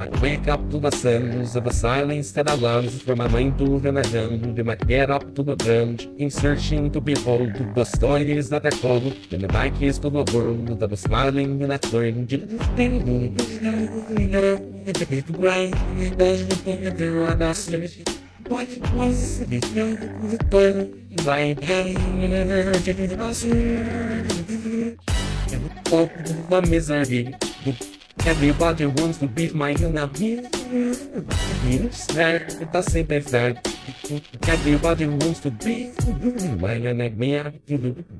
wake up to the sounds of the silence that allows for my mind to run around. Then I get up to the ground, in searching to behold the stories that I told. Then the bike is to the world that was smiling and I turned. What was it? The misery. Everybody wants to be my enemy. Tá sempre certo. Everybody wants to be my enemy.